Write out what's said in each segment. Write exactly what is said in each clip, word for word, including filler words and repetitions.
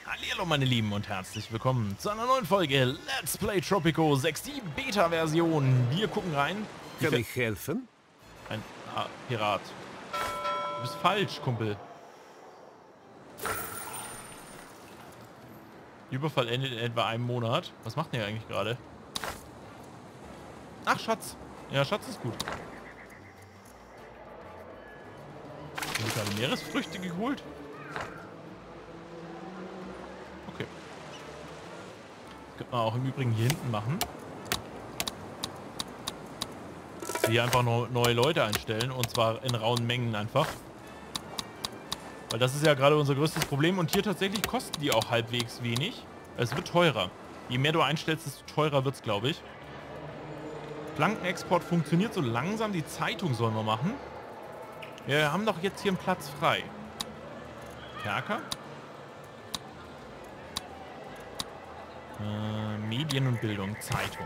Hallihallo meine Lieben und herzlich willkommen zu einer neuen Folge Let's Play Tropico sechs, die Beta-Version. Wir gucken rein. Kann ich helfen? Ein ah, Pirat. Du bist falsch, Kumpel. Überfall endet in etwa einem Monat. Was macht der eigentlich gerade? Ach, Schatz. Ja, Schatz ist gut. Haben wir gerade Meeresfrüchte geholt? Okay. Das könnte man auch im Übrigen hier hinten machen. Hier einfach noch neue Leute einstellen. Und zwar in rauen Mengen einfach. Weil das ist ja gerade unser größtes Problem. Und hier tatsächlich kosten die auch halbwegs wenig. Es wird teurer. Je mehr du einstellst, desto teurer wird es, glaube ich. Plankenexport funktioniert so langsam. Die Zeitung sollen wir machen. Wir haben doch jetzt hier einen Platz frei. Kerker? Äh, Medien und Bildung. Zeitung.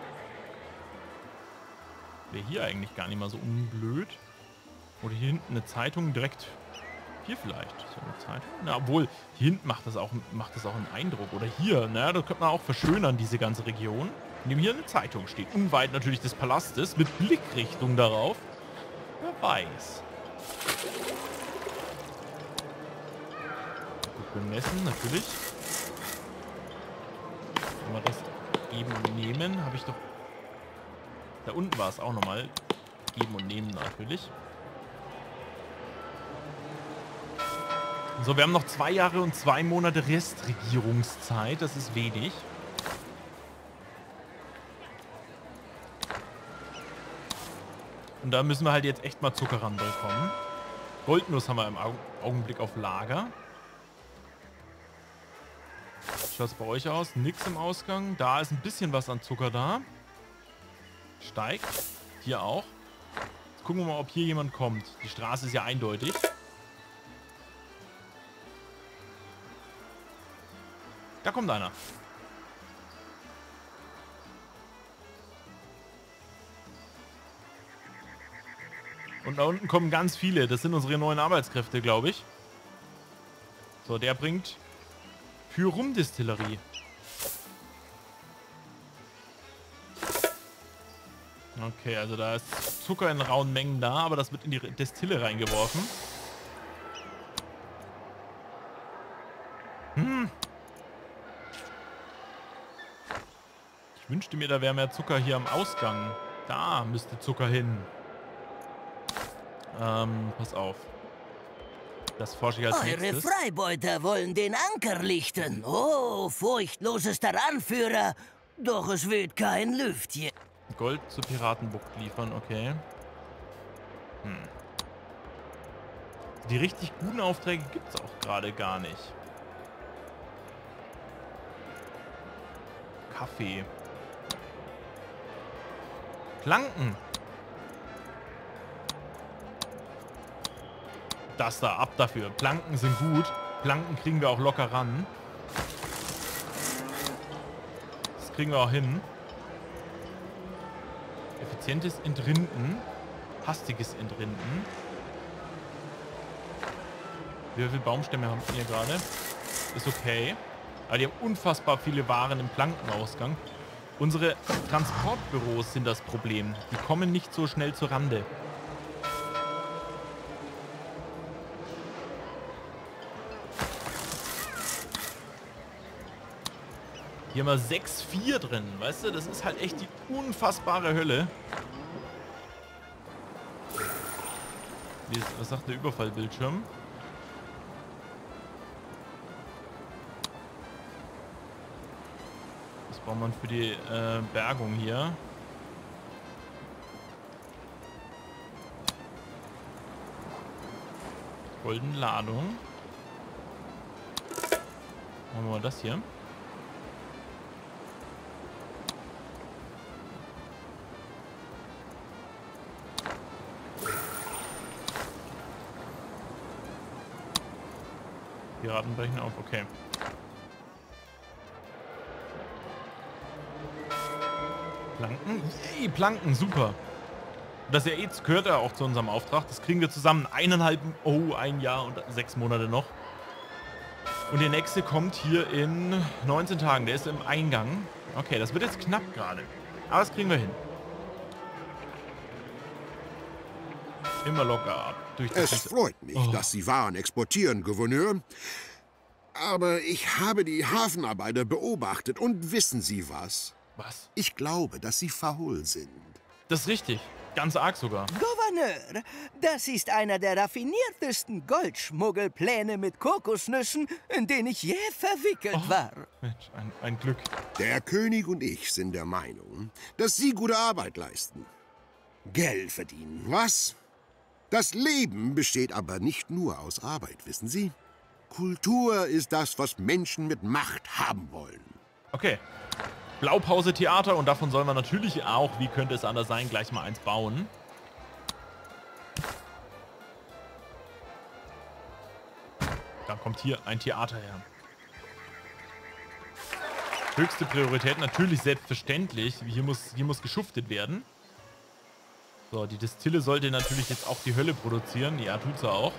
Wäre hier eigentlich gar nicht mal so unblöd. Oder hier hinten eine Zeitung direkt... Hier vielleicht. So eine Zeitung. Na, obwohl, hier hinten macht das auch, macht das auch einen Eindruck. Oder hier, naja, da könnte man auch verschönern, diese ganze Region. Indem hier eine Zeitung steht. Unweit natürlich des Palastes, mit Blickrichtung darauf. Wer weiß. Gut bemessen, natürlich. Wenn wir das geben und nehmen, habe ich doch... Da unten war es auch nochmal. Geben und nehmen natürlich. So, wir haben noch zwei Jahre und zwei Monate Restregierungszeit. Das ist wenig. Und da müssen wir halt jetzt echt mal Zucker ranbekommen. Goldnuss haben wir im Augenblick auf Lager. Wie schaut es bei euch aus? Nix im Ausgang. Da ist ein bisschen was an Zucker da. Steigt. Hier auch. Jetzt gucken wir mal, ob hier jemand kommt. Die Straße ist ja eindeutig. Da kommt einer. Und da unten kommen ganz viele. Das sind unsere neuen Arbeitskräfte, glaube ich. So, der bringt für Rumdistillerie. Okay, also da ist Zucker in rauen Mengen da, aber das wird in die Destille reingeworfen. Hm. Ich wünschte mir, da wäre mehr Zucker hier am Ausgang. Da müsste Zucker hin. Ähm, pass auf. Das forsche ich als Eure nächstes. Freibeuter wollen den Anker lichten. Oh, furchtlosester Anführer. Doch es weht kein Lüftchen. Gold zur Piratenbucht liefern, okay. Hm. Die richtig guten Aufträge gibt es auch gerade gar nicht. Kaffee. Planken. Das da, ab dafür. Planken sind gut. Planken kriegen wir auch locker ran. Das kriegen wir auch hin. Effizientes Entrinden. Hastiges Entrinden. Wie viele Baumstämme haben wir hier gerade? Ist okay. Aber die haben unfassbar viele Waren im Plankenausgang. Unsere Transportbüros sind das Problem. Die kommen nicht so schnell zur Rande. Hier haben wir sechs vier drin, weißt du? Das ist halt echt die unfassbare Hölle. Wie ist, was sagt der Überfallbildschirm? Was braucht man für die äh, Bergung hier? Goldene Ladung. Machen wir mal das hier. Piraten brechen auf, okay. Planken? Yay, Planken, super. Das ja eh gehört ja auch zu unserem Auftrag. Das kriegen wir zusammen. Eineinhalb, oh, ein Jahr und sechs Monate noch. Und der nächste kommt hier in neunzehn Tagen. Der ist im Eingang. Okay, das wird jetzt knapp gerade. Aber das kriegen wir hin. Immer locker ab. Durch das Es freut mich, oh. dass Sie Waren exportieren, Gouverneur. Aber ich habe die Hafenarbeiter beobachtet und wissen Sie was? Was? Ich glaube, dass sie faul sind. Das ist richtig. Ganz arg sogar. Gouverneur, das ist einer der raffiniertesten Goldschmuggelpläne mit Kokosnüssen, in den ich je verwickelt Oh. war. Mensch, ein, ein Glück. Der König und ich sind der Meinung, dass Sie gute Arbeit leisten. Geld verdienen, was? Das Leben besteht aber nicht nur aus Arbeit, wissen Sie? Kultur ist das, was Menschen mit Macht haben wollen. Okay. Blaupause Theater und davon sollen wir natürlich auch, wie könnte es anders sein, gleich mal eins bauen. Dann kommt hier ein Theater her. Höchste Priorität natürlich selbstverständlich. Hier muss, hier muss geschuftet werden. So, die Destille sollte natürlich jetzt auch die Hölle produzieren. Ja, tut sie auch.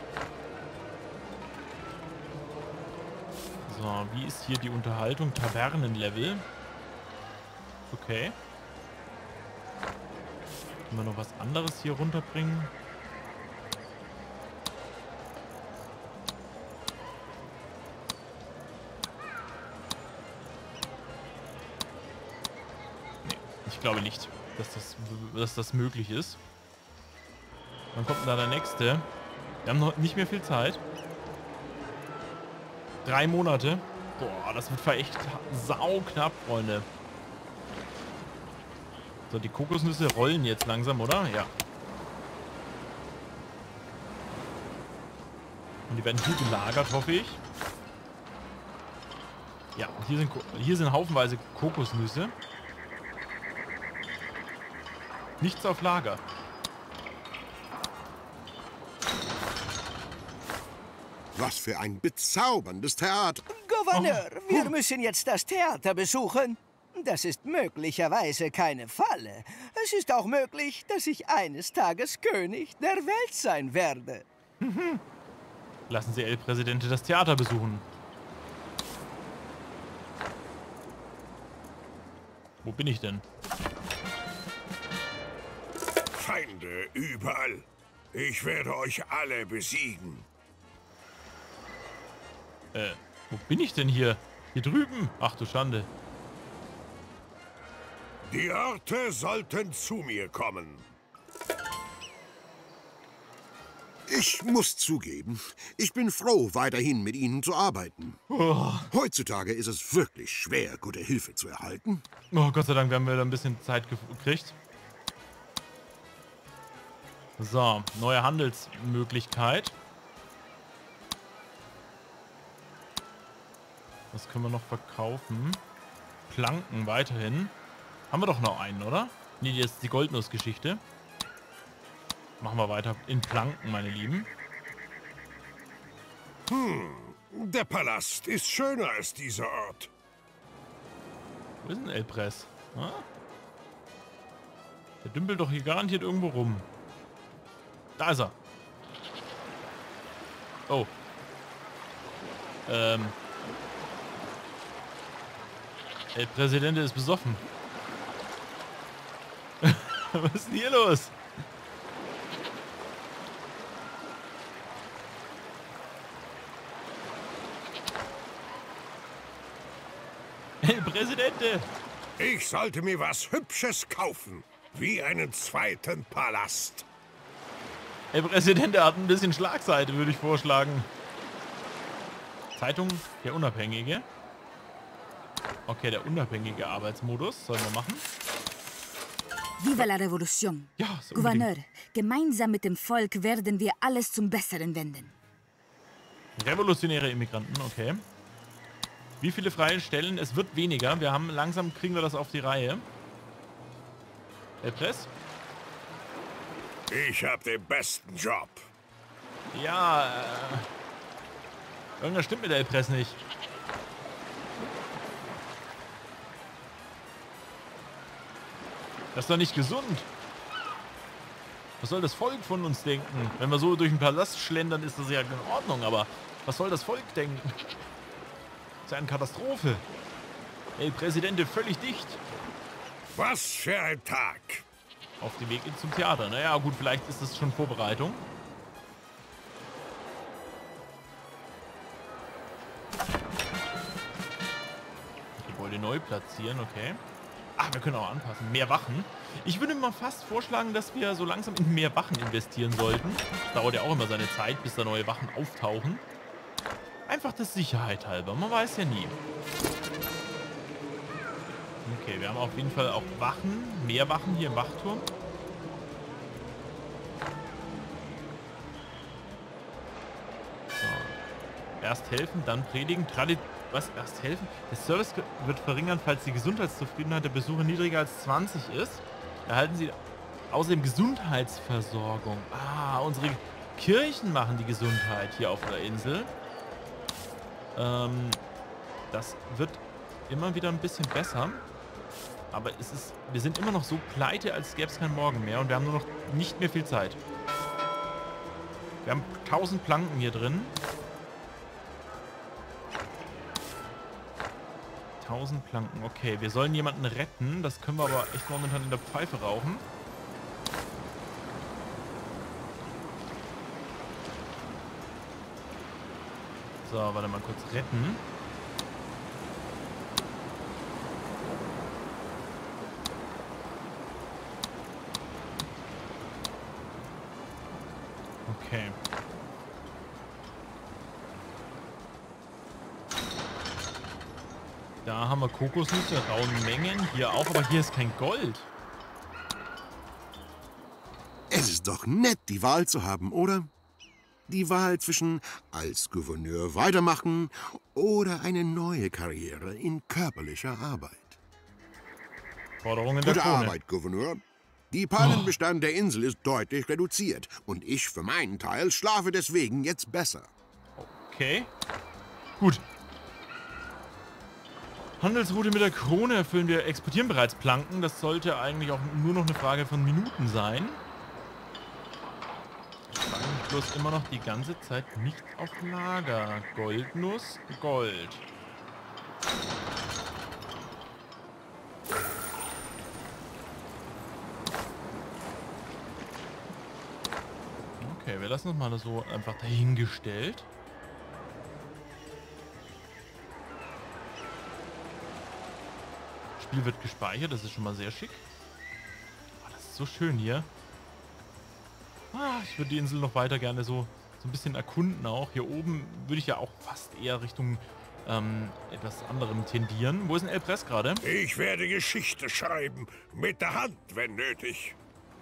So, wie ist hier die Unterhaltung? Tavernenlevel. Okay. Können wir noch was anderes hier runterbringen? Nee, ich glaube nicht, dass das, dass das möglich ist. Dann kommt da der nächste. Wir haben noch nicht mehr viel Zeit. Drei Monate. Boah, das wird echt sauknapp, Freunde. So, die Kokosnüsse rollen jetzt langsam, oder? Ja. Und die werden hier gelagert, hoffe ich. Ja, und hier sind, hier sind haufenweise Kokosnüsse. Nichts auf Lager. Was für ein bezauberndes Theater. Gouverneur, Oh. wir müssen jetzt das Theater besuchen. Das ist möglicherweise keine Falle. Es ist auch möglich, dass ich eines Tages König der Welt sein werde. Lassen Sie El Presidente das Theater besuchen. Wo bin ich denn? Feinde überall. Ich werde euch alle besiegen. Äh, wo bin ich denn hier? Hier drüben? Ach du Schande. Die Orte sollten zu mir kommen. Ich muss zugeben, ich bin froh, weiterhin mit Ihnen zu arbeiten. Oh. Heutzutage ist es wirklich schwer, gute Hilfe zu erhalten. Oh, Gott sei Dank, wir haben wieder ein bisschen Zeit gekriegt. So, neue Handelsmöglichkeit. Was können wir noch verkaufen? Planken weiterhin. Haben wir doch noch einen, oder? Nee, jetzt die Goldnussgeschichte. Machen wir weiter in Planken, meine Lieben. Der Palast ist schöner als dieser Ort. Wo ist denn El Pres? Ah? Der dümpelt doch hier garantiert irgendwo rum. Da ist er. Oh. Ähm. El Presidente ist besoffen. Was ist denn hier los? El Presidente! Ich sollte mir was Hübsches kaufen. Wie einen zweiten Palast. El Presidente hat ein bisschen Schlagseite, würde ich vorschlagen. Zeitung der Unabhängige. Okay, der unabhängige Arbeitsmodus. Sollen wir machen? Viva la Revolution! Ja, so Gouverneur, unbedingt. gemeinsam mit dem Volk werden wir alles zum Besseren wenden. Revolutionäre Immigranten, okay. Wie viele freie Stellen? Es wird weniger. Wir haben langsam kriegen wir das auf die Reihe. El Pres? Ich habe den besten Job. Ja, äh, irgendwas stimmt mit der El Pres nicht. Das ist doch nicht gesund. Was soll das Volk von uns denken? Wenn wir so durch den Palast schlendern, ist das ja in Ordnung, aber was soll das Volk denken? Das ist eine Katastrophe. El Presidente völlig dicht. Was für ein Tag. Auf dem Weg zum Theater. Naja, gut, vielleicht ist das schon Vorbereitung. Gebäude neu platzieren, okay. Ach, wir können auch anpassen. Mehr Wachen. Ich würde mal fast vorschlagen, dass wir so langsam in mehr Wachen investieren sollten. Das dauert ja auch immer seine Zeit, bis da neue Wachen auftauchen. Einfach der Sicherheit halber. Man weiß ja nie. Okay, wir haben auf jeden Fall auch Wachen. Mehr Wachen hier im Wachturm. So. Erst helfen, dann predigen. Tradi Was? Erst helfen? Der Service wird verringern, falls die Gesundheitszufriedenheit der Besucher niedriger als zwanzig ist. Erhalten Sie außerdem Gesundheitsversorgung. Ah, unsere Kirchen machen die Gesundheit hier auf der Insel. Ähm, das wird immer wieder ein bisschen besser. Aber es ist, wir sind immer noch so pleite, als gäbe es keinen Morgen mehr. Und wir haben nur noch nicht mehr viel Zeit. Wir haben tausend Planken hier drin. tausend Planken, okay. Wir sollen jemanden retten. Das können wir aber echt momentan in der Pfeife rauchen. So, warte mal kurz retten. Okay. Da haben wir Kokosnüsse, rauen Mengen. Hier auch, aber hier ist kein Gold. Es ist doch nett, die Wahl zu haben, oder? Die Wahl zwischen als Gouverneur weitermachen oder eine neue Karriere in körperlicher Arbeit. Forderungen der Gute Krone. Arbeit, Gouverneur. Die Palmenbestand der Insel ist deutlich reduziert und ich für meinen Teil schlafe deswegen jetzt besser. Okay. Gut. Handelsroute mit der Krone erfüllen wir, exportieren bereits Planken. Das sollte eigentlich auch nur noch eine Frage von Minuten sein. Ich frage mich bloß immer noch die ganze Zeit nicht auf Lager. Goldnuss, Gold. Okay, wir lassen uns mal so einfach dahingestellt. Spiel wird gespeichert, das ist schon mal sehr schick. Oh, das ist so schön hier. Ah, ich würde die Insel noch weiter gerne so, so ein bisschen erkunden auch. Hier oben würde ich ja auch fast eher Richtung ähm, etwas anderem tendieren. Wo ist denn El Pres gerade? Ich werde Geschichte schreiben. Mit der Hand, wenn nötig.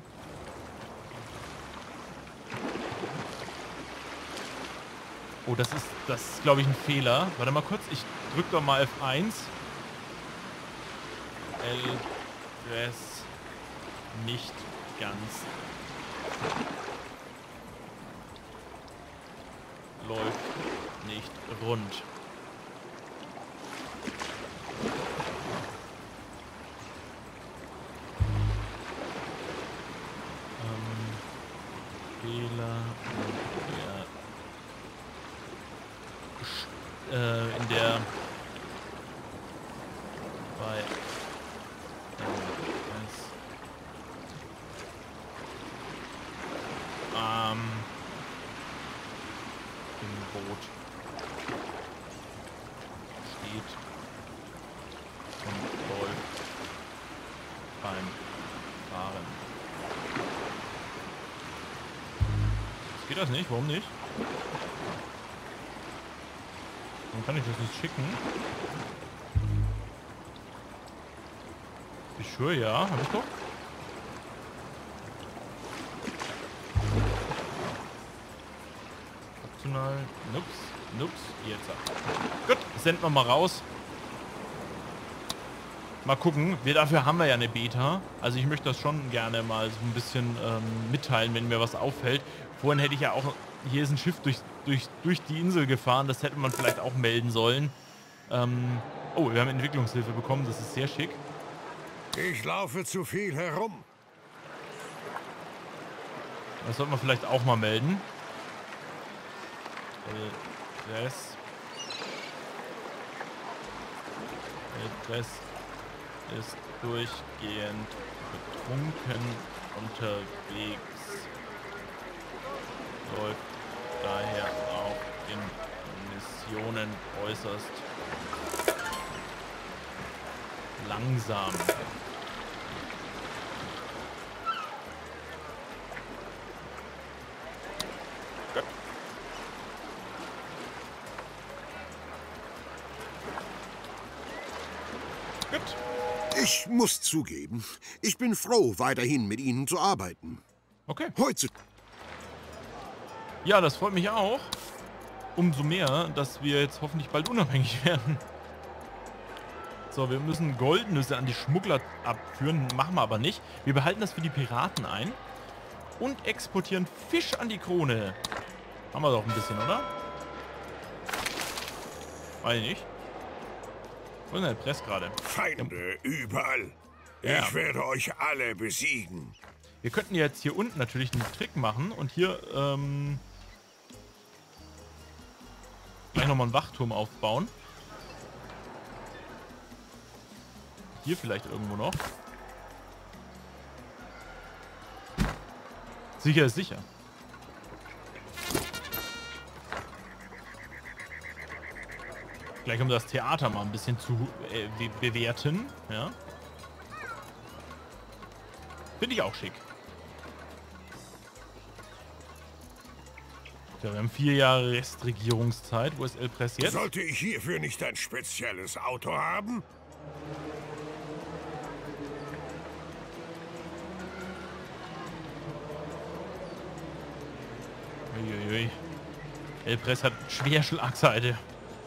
Oh, das ist, das ist glaube ich, ein Fehler. Warte mal kurz, ich drücke doch mal F eins. El Pres nicht ganz läuft nicht rund. Ähm, Fehler in der, äh, in der bei Ähm, im Boot steht und läuft beim Fahren. Geht das nicht? Warum nicht? Dann kann ich das nicht schicken. Ich schwöre, ja. Hab ich doch. Nups, nups, jetzt. Gut, senden wir mal raus. Mal gucken. Wir, dafür haben wir ja eine Beta. Also ich möchte das schon gerne mal so ein bisschen ähm, mitteilen, wenn mir was auffällt. Vorhin hätte ich ja auch... Hier ist ein Schiff durch, durch, durch die Insel gefahren. Das hätte man vielleicht auch melden sollen. Ähm, oh, wir haben Entwicklungshilfe bekommen. Das ist sehr schick. Ich laufe zu viel herum. Das sollte man vielleicht auch mal melden. Das Elpress ist durchgehend betrunken unterwegs. Läuft daher auch in Missionen äußerst langsam. Gut. Gut. Ich muss zugeben, ich bin froh, weiterhin mit Ihnen zu arbeiten. Okay. Heutzutage. Ja, das freut mich auch. Umso mehr, dass wir jetzt hoffentlich bald unabhängig werden. So, wir müssen Goldnüsse an die Schmuggler abführen. Machen wir aber nicht. Wir behalten das für die Piraten ein. Und exportieren Fisch an die Krone. Haben wir doch ein bisschen, oder? Weiß ich nicht. Wo ist denn der Press gerade? Feinde überall. Ja. Ich werde euch alle besiegen. Wir könnten jetzt hier unten natürlich einen Trick machen. Und hier, ähm... gleich nochmal einen Wachturm aufbauen. Hier vielleicht irgendwo noch. Sicher ist sicher. Gleich um das Theater mal ein bisschen zu äh, be bewerten. Ja. Finde ich auch schick. Ja, wir haben vier Jahre Restregierungszeit. Wo ist Elpress jetzt? Sollte ich hierfür nicht ein spezielles Auto haben? Uiuiui. Elpress hat Schwerschlagseite.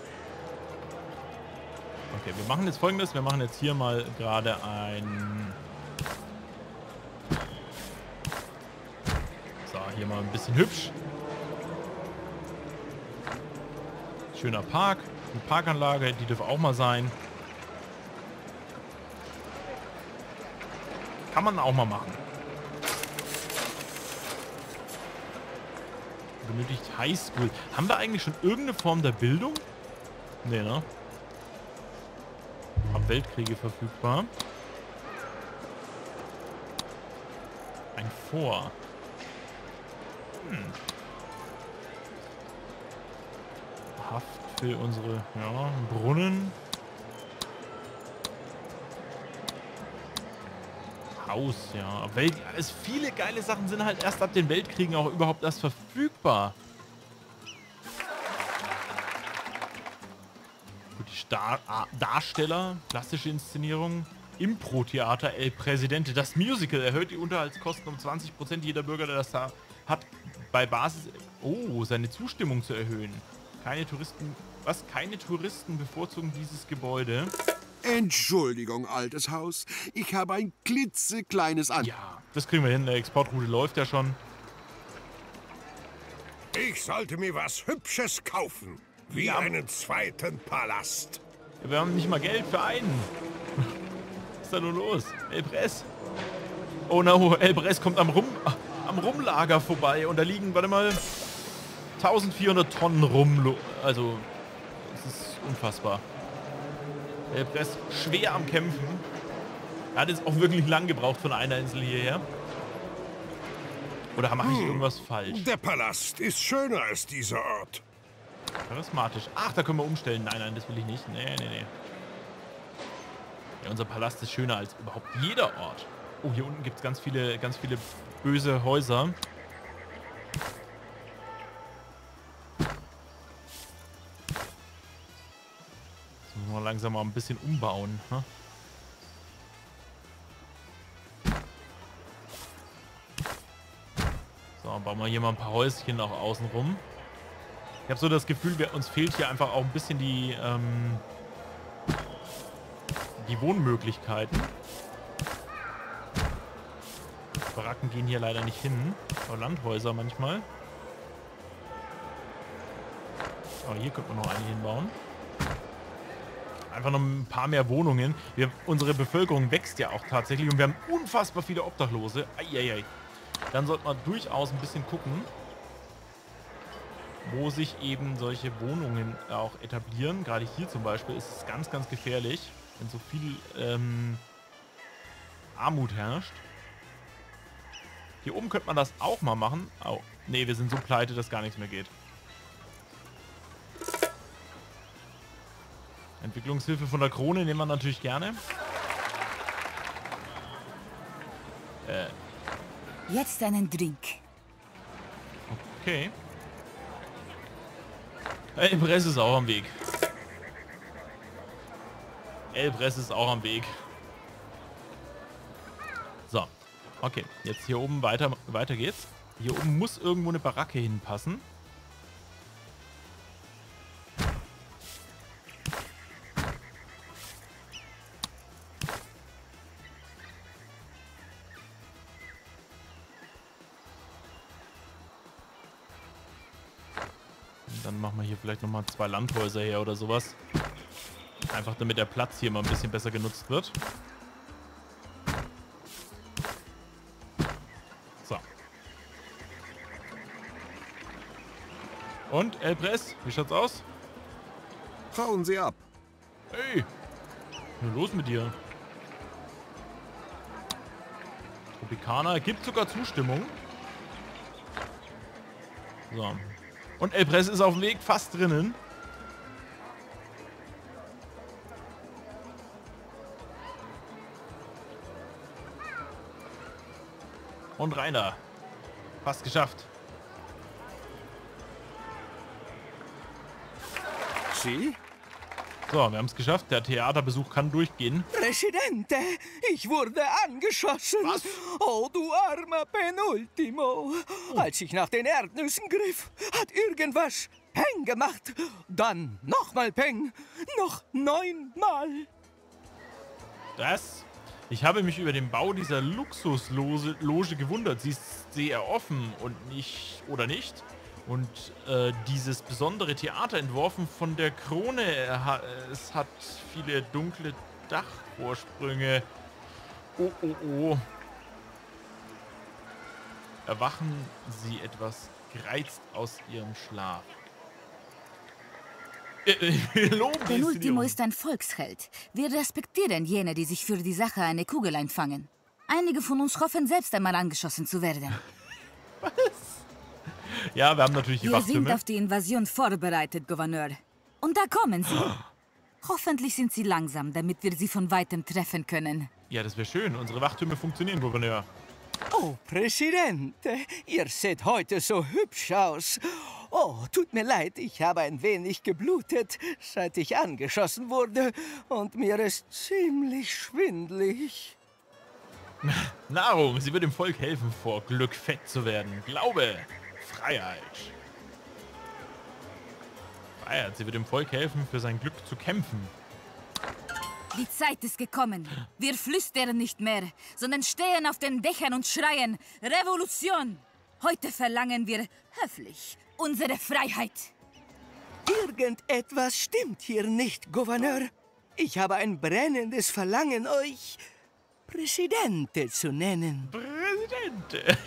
Okay, wir machen jetzt Folgendes. Wir machen jetzt hier mal gerade ein... So, hier mal ein bisschen hübsch. Schöner Park. Eine Parkanlage, die dürfte auch mal sein. Kann man auch mal machen. Benötigt Highschool. Haben wir eigentlich schon irgendeine Form der Bildung? Nee, ne? Ab Weltkriege verfügbar. Ein Fort. Hm. Haft für unsere, ja, Brunnen. Haus, ja. Welt, es viele geile Sachen sind halt erst ab den Weltkriegen auch überhaupt erst verfügbar. Gut, die Star Darsteller, klassische Inszenierung, Impro-Theater, El Presidente, das Musical erhöht die Unterhaltskosten um zwanzig Prozent. Jeder Bürger, der das da hat, bei Basis, oh, seine Zustimmung zu erhöhen. Keine Touristen, was? Keine Touristen bevorzugen dieses Gebäude. Entschuldigung, altes Haus. Ich habe ein klitzekleines An... Ja, das kriegen wir hin. Der Exportroute läuft ja schon. Ich sollte mir was Hübsches kaufen. Wie Ja. einen zweiten Palast. Wir haben nicht mal Geld für einen. Was ist da nur los? Elpress. Oh no, Elpress kommt am, Rum, am Rumlager vorbei. Und da liegen, warte mal, eintausendvierhundert Tonnen rum. Also, das ist unfassbar. Elpress schwer am Kämpfen. Er hat jetzt auch wirklich lang gebraucht von einer Insel hierher. Oder mache ich irgendwas falsch? Der Palast ist schöner als dieser Ort. Charismatisch. Ach, da können wir umstellen. Nein, nein, das will ich nicht. Nee, nee, nee. Ja, unser Palast ist schöner als überhaupt jeder Ort. Oh, hier unten gibt es ganz viele, ganz viele böse Häuser. Jetzt müssen wir langsam mal ein bisschen umbauen. Ne? So, bauen wir hier mal ein paar Häuschen auch außen rum. Ich habe so das Gefühl, wir, uns fehlt hier einfach auch ein bisschen die, ähm, die Wohnmöglichkeiten. Baracken gehen hier leider nicht hin. Aber Landhäuser manchmal. Aber hier könnte man noch eine hinbauen. Einfach noch ein paar mehr Wohnungen. Wir, unsere Bevölkerung wächst ja auch tatsächlich und wir haben unfassbar viele Obdachlose. Eieiei. Dann sollte man durchaus ein bisschen gucken, wo sich eben solche Wohnungen auch etablieren. Gerade hier zum Beispiel ist es ganz, ganz gefährlich. Wenn so viel ähm, Armut herrscht. Hier oben könnte man das auch mal machen. Oh, nee, wir sind so pleite, dass gar nichts mehr geht. Entwicklungshilfe von der Krone nehmen wir natürlich gerne. Äh. Jetzt einen Drink. Okay. Elbress ist auch am Weg. Elbress ist auch am Weg. So. Okay, jetzt hier oben weiter, weiter geht's. Hier oben muss irgendwo eine Baracke hinpassen. Dann machen wir hier vielleicht nochmal zwei Landhäuser her oder sowas. Einfach damit der Platz hier mal ein bisschen besser genutzt wird. So. Und, Elbress, wie schaut's aus? Hauen Sie ab. Hey, was ist los mit dir? Tropikaner gibt sogar Zustimmung. So. Und Elbress ist auf dem Weg, fast drinnen. Und Rainer. Fast geschafft. Sie? So, wir haben es geschafft. Der Theaterbesuch kann durchgehen. Presidente, ich wurde angeschossen. Was? Oh, du armer Penultimo. Als ich nach den Erdnüssen griff, hat irgendwas Peng gemacht. Dann nochmal Peng. Noch neunmal. Das? Ich habe mich über den Bau dieser Luxusloge Loge gewundert. Sie ist sehr offen und nicht, oder nicht? Und äh, dieses besondere Theater entworfen von der Krone. Es hat viele dunkle Dachvorsprünge. Oh, oh, oh. Erwachen Sie etwas gereizt aus Ihrem Schlaf. Penultimo ist ein Volksheld. Wir respektieren jene, die sich für die Sache eine Kugel einfangen. Einige von uns hoffen, selbst einmal angeschossen zu werden. Was? Ja, wir haben natürlich die Wir sind Wachtürme. auf die Invasion vorbereitet, Gouverneur. Und da kommen sie. Hoffentlich sind sie langsam, damit wir sie von weitem treffen können. Ja, das wäre schön. Unsere Wachtürme funktionieren, Gouverneur. Oh, Presidente, ihr seht heute so hübsch aus. Oh, tut mir leid, ich habe ein wenig geblutet, seit ich angeschossen wurde. Und mir ist ziemlich schwindlig. Nahrung, sie wird dem Volk helfen, vor Glück fett zu werden. Glaube, Freiheit. Freiheit, sie wird dem Volk helfen, für sein Glück zu kämpfen. Die Zeit ist gekommen. Wir flüstern nicht mehr, sondern stehen auf den Dächern und schreien Revolution. Heute verlangen wir höflich unsere Freiheit. Irgendetwas stimmt hier nicht, Gouverneur. Ich habe ein brennendes Verlangen, euch Presidente zu nennen. Präsidente.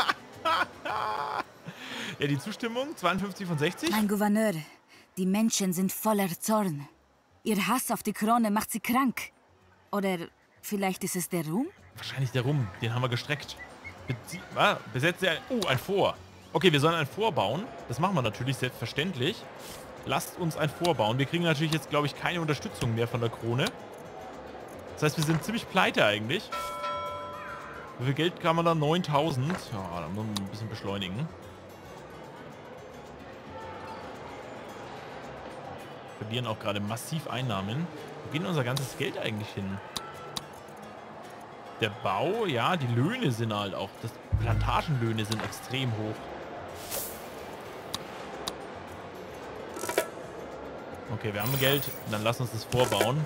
Ja, die Zustimmung, zweiundfünfzig von sechzig. Mein Gouverneur, die Menschen sind voller Zorn. Ihr Hass auf die Krone macht sie krank. Oder vielleicht ist es der Ruhm? Wahrscheinlich der Rum, den haben wir gestreckt. Bezie ah, besetzt er... Oh, ein Vor. Okay, wir sollen ein Vor bauen. Das machen wir natürlich selbstverständlich. Lasst uns ein Vor bauen. Wir kriegen natürlich jetzt, glaube ich, keine Unterstützung mehr von der Krone. Das heißt, wir sind ziemlich pleite eigentlich. Wie viel Geld kann man da? neuntausend. Ja, da muss man ein bisschen beschleunigen. Wir verlieren auch gerade massiv Einnahmen. Wo geht unser ganzes Geld eigentlich hin? Der Bau, ja, die Löhne sind halt auch, das Plantagenlöhne sind extrem hoch. Okay, wir haben Geld, dann lass uns das vorbauen.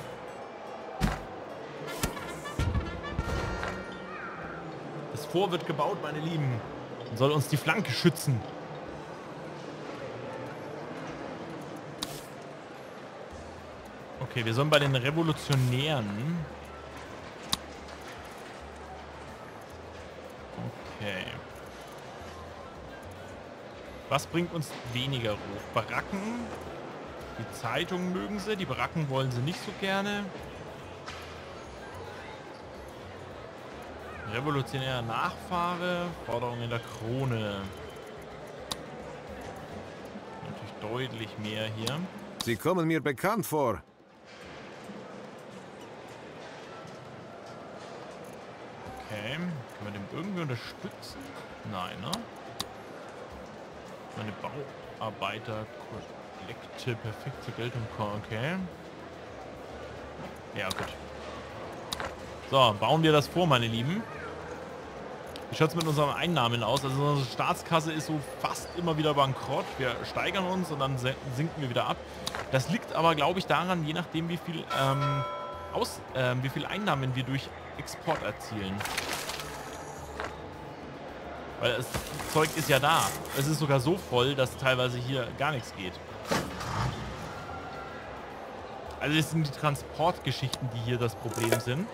Das Vor wird gebaut, meine Lieben. Und soll uns die Flanke schützen. Okay, wir sollen bei den Revolutionären... Okay. Was bringt uns weniger Ruf? Baracken? Die Zeitung mögen sie, die Baracken wollen sie nicht so gerne. Revolutionärer Nachfahre, Forderung in der Krone. Natürlich deutlich mehr hier. Sie kommen mir bekannt vor. Okay, können wir dem irgendwie unterstützen? Nein, ne? Meine Bauarbeiter, Kollekte, perfekt zur Geltung kommen, okay. Ja, gut. So, bauen wir das vor, meine Lieben. Wie schaut es mit unseren Einnahmen aus? Also unsere Staatskasse ist so fast immer wieder bankrott. Wir steigern uns und dann sinken wir wieder ab. Das liegt aber, glaube ich, daran, je nachdem, wie viel, ähm, aus, ähm, wie viel Einnahmen wir durch Export erzielen. Weil das Zeug ist ja da. Es ist sogar so voll, dass teilweise hier gar nichts geht. Also es sind die Transportgeschichten, die hier das Problem sind.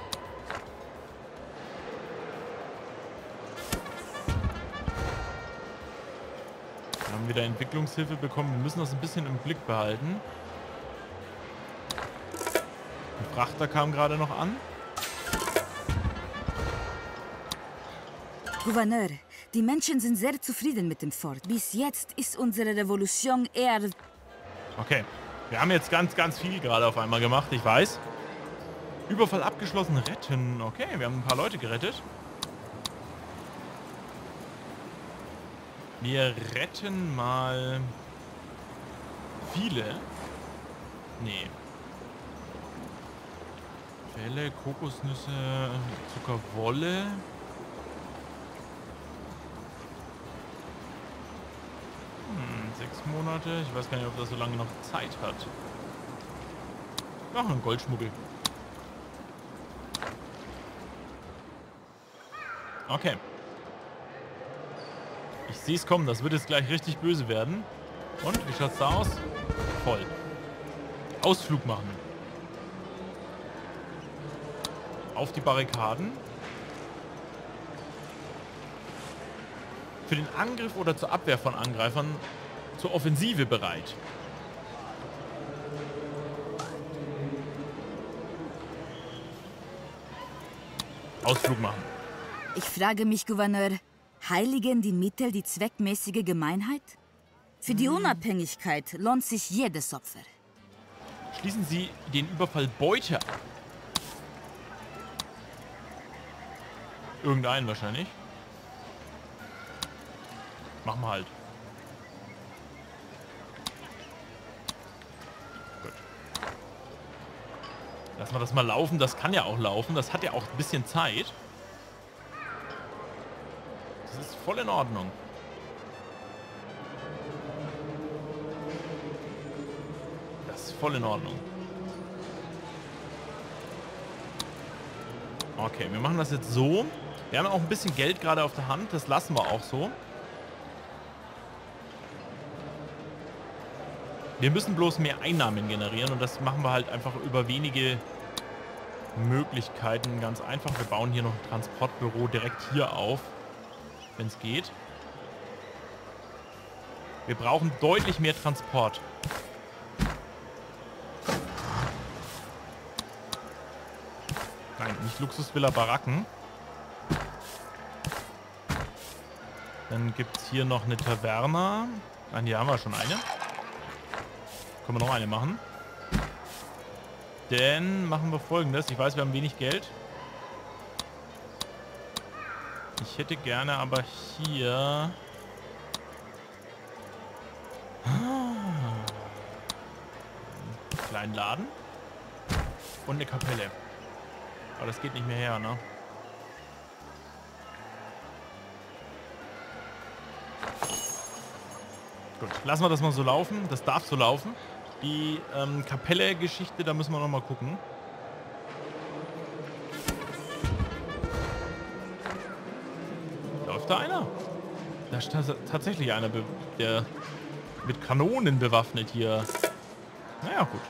Wir haben wieder Entwicklungshilfe bekommen. Wir müssen das ein bisschen im Blick behalten. Ein Frachter kam gerade noch an. Gouverneur, die Menschen sind sehr zufrieden mit dem Fort. Bis jetzt ist unsere Revolution eher... Okay, wir haben jetzt ganz, ganz viel gerade auf einmal gemacht, ich weiß. Überfall abgeschlossen, retten. Okay, wir haben ein paar Leute gerettet. Wir retten mal viele. Nee. Felle, Kokosnüsse, Zuckerwolle. Hm, sechs Monate. Ich weiß gar nicht, ob das so lange noch Zeit hat. Ach, ein Goldschmuggel. Okay. Ich sehe es kommen. Das wird jetzt gleich richtig böse werden. Und, wie schaut's da aus? Voll. Ausflug machen. Auf die Barrikaden. Für den Angriff oder zur Abwehr von Angreifern zur Offensive bereit. Ausflug machen. Ich frage mich, Gouverneur, heiligen die Mittel die zweckmäßige Gemeinheit? Für die Unabhängigkeit lohnt sich jedes Opfer. Schließen Sie den Überfall Beute ab. Irgendeinen wahrscheinlich. Machen wir halt. Gut. Lassen wir das mal laufen. Das kann ja auch laufen. Das hat ja auch ein bisschen Zeit. Das ist voll in Ordnung. Das ist voll in Ordnung. Okay, wir machen das jetzt so. Wir haben auch ein bisschen Geld gerade auf der Hand. Das lassen wir auch so. Wir müssen bloß mehr Einnahmen generieren und das machen wir halt einfach über wenige Möglichkeiten. Ganz einfach. Wir bauen hier noch ein Transportbüro direkt hier auf, wenn es geht. Wir brauchen deutlich mehr Transport. Nein, nicht Luxusvilla Baracken. Dann gibt es hier noch eine Taverna. Nein, hier haben wir schon eine. Können wir noch eine machen. Dann machen wir Folgendes. Ich weiß, wir haben wenig Geld. Ich hätte gerne aber hier... einen kleinen Laden. Und eine Kapelle. Aber das geht nicht mehr her, ne? Gut, lassen wir das mal so laufen. Das darf so laufen. Die ähm, Kapelle-Geschichte, da müssen wir noch mal gucken. Läuft da einer? Da ist tatsächlich einer, der mit Kanonen bewaffnet hier. Naja, gut.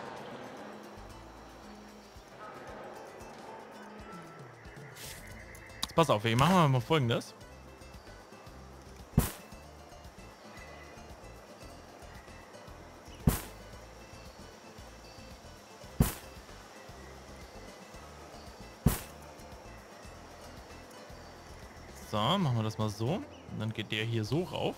Jetzt pass auf, wir machen mal Folgendes. So, machen wir das mal so. Und dann geht der hier so rauf.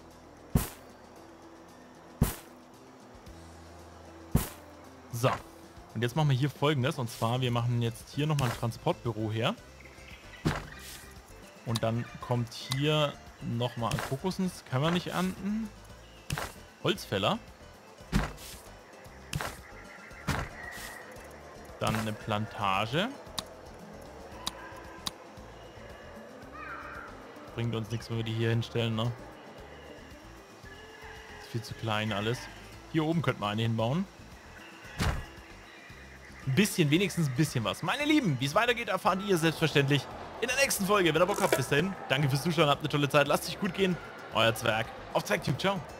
So. Und jetzt machen wir hier Folgendes. Und zwar, wir machen jetzt hier nochmal ein Transportbüro her. Und dann kommt hier nochmal Kokosnuss. Kann man nicht ernten. Holzfäller. Dann eine Plantage. Bringt uns nichts, wenn wir die hier hinstellen, ne? Ist viel zu klein alles. Hier oben könnten wir eine hinbauen. Ein bisschen, wenigstens ein bisschen was. Meine Lieben, wie es weitergeht, erfahren ihr selbstverständlich in der nächsten Folge, wenn ihr Bock habt. Bis dahin, danke fürs Zuschauen, habt eine tolle Zeit, lasst euch gut gehen. Euer Zwerg auf ZwergTube, ciao.